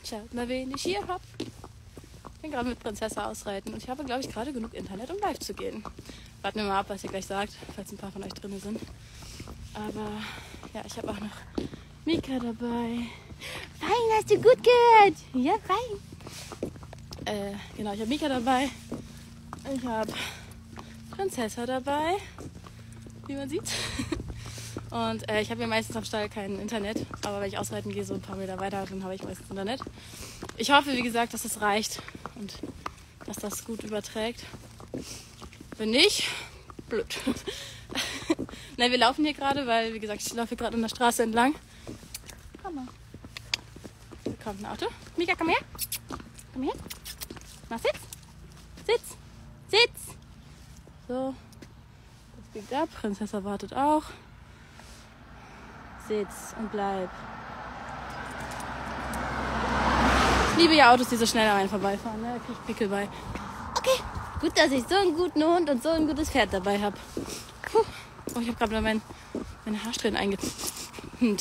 Schaut mal, wen ich hier hab. Ich bin gerade mit Prinzessin ausreiten und ich habe, glaube ich, gerade genug Internet, um live zu gehen. Warten wir mal ab, was ihr gleich sagt, falls ein paar von euch drin sind. Aber ja, ich habe auch noch Mika dabei. Fein, hast du gut gehört? Ja, fein. Genau, ich habe Mika dabei. Ich habe Prinzessin dabei, wie man sieht. Und ich habe ja meistens am Stall kein Internet. Aber wenn ich ausreiten gehe, so ein paar Meter weiter, dann habe ich meistens Internet. Ich hoffe, wie gesagt, dass das reicht und dass das gut überträgt. Wenn nicht, blöd. Nein, wir laufen hier gerade, weil, wie gesagt, ich laufe hier gerade an der Straße entlang. Komm mal. Da kommt ein Auto. Mika, komm her. Komm her. Mach Sitz. Sitz. Sitz. So. Das biegt ab. Prinzessin wartet auch. Sitz und bleib. Ich liebe ja Autos, die so schnell an einen vorbeifahren. Ne? Da krieg ich Pickel bei. Okay, gut, dass ich so einen guten Hund und so ein gutes Pferd dabei habe. Oh, ich habe gerade meine Haarsträhnen eingehend.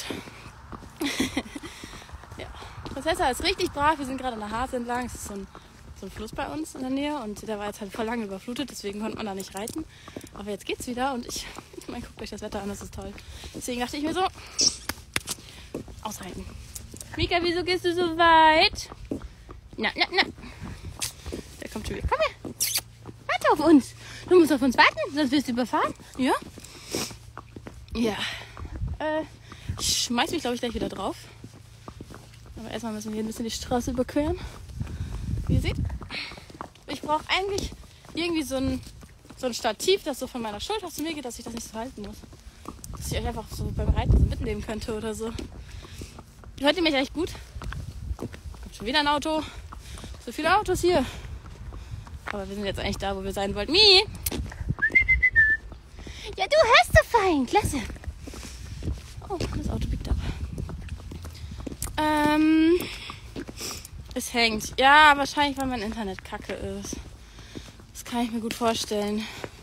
Ja. Prinzessin ist richtig brav. Wir sind gerade an der Hase entlang. Es ist so ein Fluss bei uns in der Nähe und der war jetzt halt voll lange überflutet, deswegen konnte man da nicht reiten. Aber jetzt geht's wieder und ich meine, guckt euch das Wetter an, das ist toll. Deswegen dachte ich mir so, ausreiten. Mika, wieso gehst du so weit? Na. Der kommt schon wieder. Komm her. Warte auf uns. Du musst auf uns warten, sonst wirst du überfahren. Ja? Ja. Ich schmeiß mich, glaube ich, gleich wieder drauf. Aber erstmal müssen wir hier ein bisschen die Straße überqueren. Wie ihr seht. Ich brauche eigentlich irgendwie so ein Stativ, das so von meiner Schulter zu mir geht, dass ich das nicht so halten muss. Dass ich euch einfach so beim Reiten so mitnehmen könnte oder so. Hört ihr mich echt gut? Kommt schon wieder ein Auto. So viele Autos hier. Aber wir sind jetzt eigentlich da, wo wir sein wollten. Mi! Ja, du hörst so fein. Klasse. Oh, das Auto biegt ab. Es hängt. Ja, wahrscheinlich, weil mein Internet kacke ist. Das kann ich mir gut vorstellen.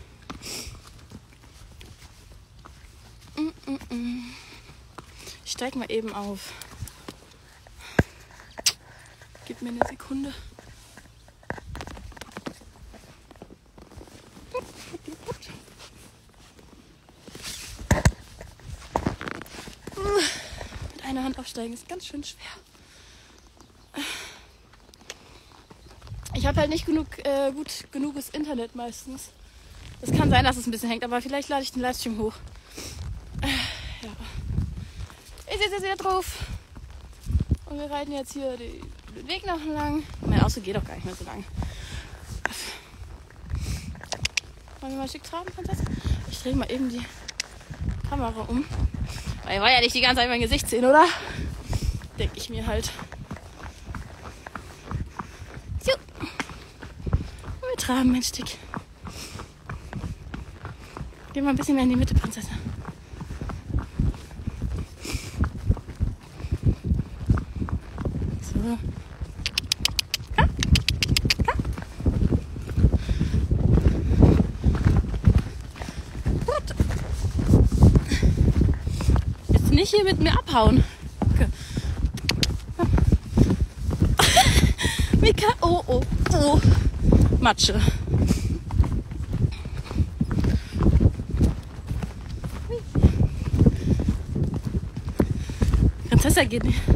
Ich steig mal eben auf. Gib mir eine Sekunde. Mit einer Hand aufsteigen ist ganz schön schwer. Ich habe halt nicht genuges Internet meistens. Es kann sein, dass es ein bisschen hängt, aber vielleicht lade ich den Livestream hoch. Ja. Ich sitze jetzt wieder drauf. Und wir reiten jetzt hier den Weg noch lang. Mein Auto geht auch gar nicht mehr so lang. Wollen wir mal schick traben, Prinzessin? Ich drehe mal eben die Kamera um. Weil ihr wollt ja nicht die ganze Zeit mein Gesicht sehen, oder? Denke ich mir halt. So. Und wir traben ein Stück. Geh mal ein bisschen mehr in die Mitte, Prinzessin. So. Komm. Gut. Jetzt nicht hier mit mir abhauen. Okay. Mika, oh. Matsche. Prinzessin geht nicht.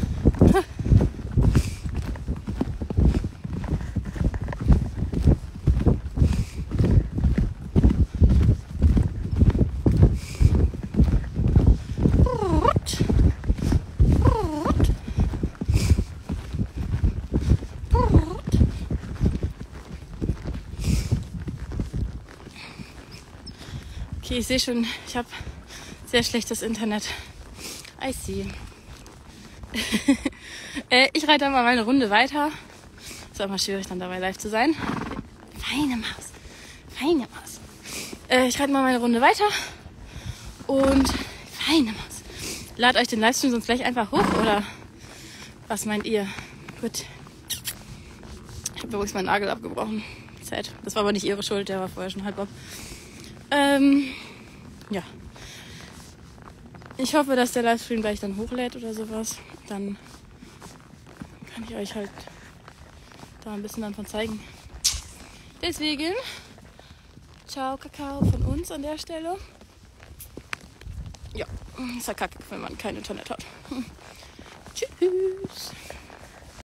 Okay, ich sehe schon, ich habe sehr schlechtes Internet. I see. Ich reite mal meine Runde weiter. Ist auch mal schwierig, dann dabei live zu sein. Feine Maus. Ich reite mal meine Runde weiter. Und feine Maus. Lad euch den Livestream sonst gleich einfach hoch, oder was meint ihr? Gut. Ich habe übrigens meinen Nagel abgebrochen. Zeit. Das war aber nicht ihre Schuld, der war vorher schon halb ab. Ja. Ich hoffe, dass der Livestream gleich dann hochlädt oder sowas. Dann kann ich euch halt da ein bisschen dann von zeigen. Deswegen, ciao Kakao von uns an der Stelle. Ja, ist ja kacke, wenn man kein Internet hat. Tschüss.